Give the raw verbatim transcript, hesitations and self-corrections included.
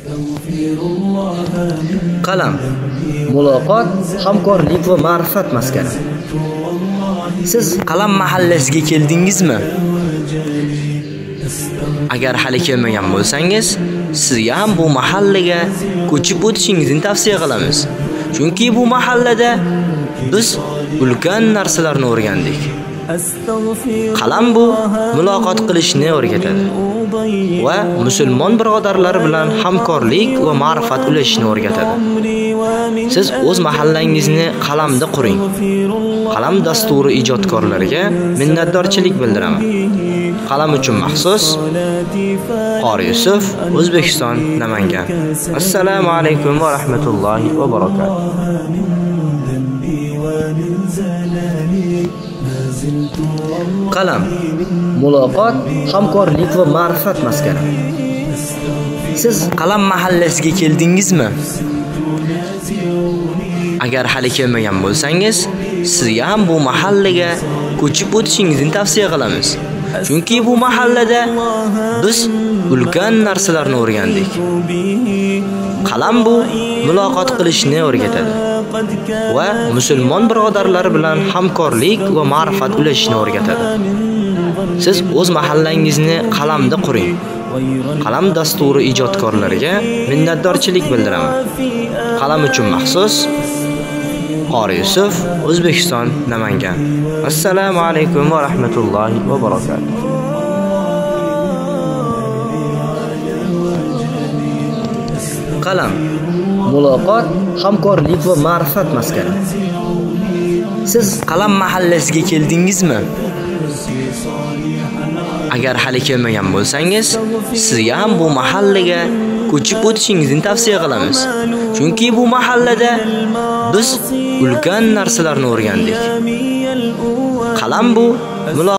Qalam, muloqot, hamkorlik va ma'rifat maskani. Siz Qalam mahallasiga keldingizmi? Agar hali kelmagan bo'lsangiz, sizga ham bu mahallaga ko'chib o'tishingizni tavsiya qilamiz. Chunki bu mahallada biz ulkan narsalarni o'rgandik. Qalam bu muloqot qilishni o'rgatadi va musulmon birodarlar bilan hamkorlik va ma'rifat ulashishni o'rgatadi. Siz o'z mahallangizni qalamda quring. Qalam dasturi ijodkorlariga minnatdorchilik bildiraman. Qalam uchun maxsus Qori Yusuf, O'zbekiston, Namangan. Assalomu alaykum va rahmatullohi va barakatuh. Qalam, muloqot, hamkorlik va ma'rifat maskani. Siz Qalam mahallasiga keldingizmi? Agar hali kelmagan bo'lsangiz, sizga ham bu mahallaga ko'chib o'tishingizni tavsiya qilamiz. Chunki bu mahallada biz ulkan narsalarni o'rgandik. Qalam bu muloqot qilishni o'rgatadi va musulmon birodarlar bilan hamkorlik va ma'rifat ulashishni o'rgatadi. Siz o'z mahallangizni qalamda quring. Qalam dasturi ijodkorlariga minnatdorchilik bildiraman. Qalam uchun maxsus Qori Yusuf, O'zbekiston, Namangan. Assalomu alaykum va rahmatullohi va barakatuh. Qalam, muloqot, hamkorlik va ma'rifat maskani. Siz Qalam mahallasiga keldingizmi? Agar hali kelmagan bo'lsangiz, sizga ham bu mahallaga ko'chib o'tishingizni tavsiya qilamiz. Chunki bu mahallada biz ulkan narsalarni o'rgandik. Qalam bu